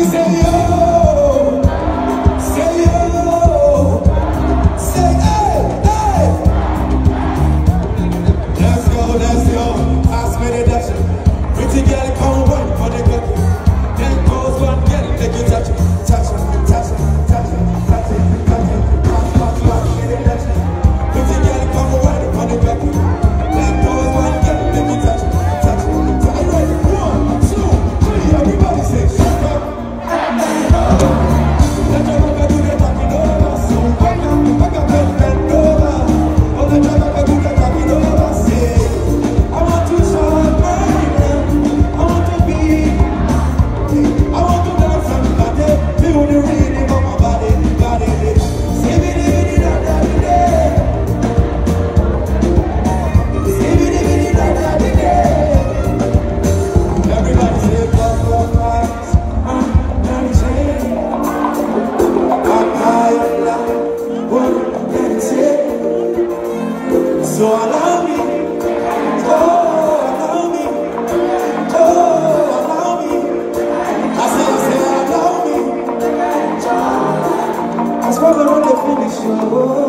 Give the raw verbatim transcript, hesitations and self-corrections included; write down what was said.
say yo, say yo, say hey, hey. Let's go, let's go. Pass me the dash. Pretty girl, come one for the cookie. Then goes one girl, take you touch it, touch it, touch it, touch it, touch it, touch it. Pass, pass, pass me the dash. Pretty girl, come one for the cookie. Then goes one girl, take you touch it, touch it, touch it. Right, one, two, three. Everybody say shut up. Let your rocker do the talking over. So back up, back up, bend, bend over. Oh, let your rocker do the talking over. Say, I want to shine bright now. I want to be, I want to dance somebody. Feel the rhythm of my body, body. Say me the bidi da da di day. Say me the bidi da da di day. Everybody say plus plus minus. I'm not ashamed. I'm high on life. What can I say? So allow me. Oh, allow me. Oh, allow me. I say, I say, allow me. I swear on the finish. Oh.